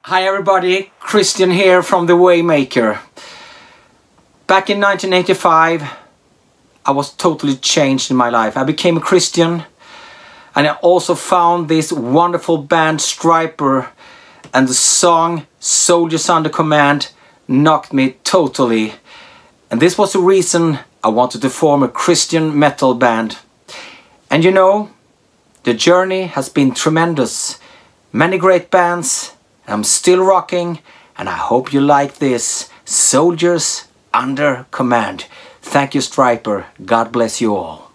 Hi everybody, Christian here from the Waymaker. Back in 1985, I was totally changed in my life. I became a Christian and I also found this wonderful band Stryper, and the song Soldiers Under Command knocked me totally. And this was the reason I wanted to form a Christian metal band. And you know, the journey has been tremendous. Many great bands. I'm still rocking, and I hope you like this. Soldiers Under Command. Thank you, Stryper. God bless you all.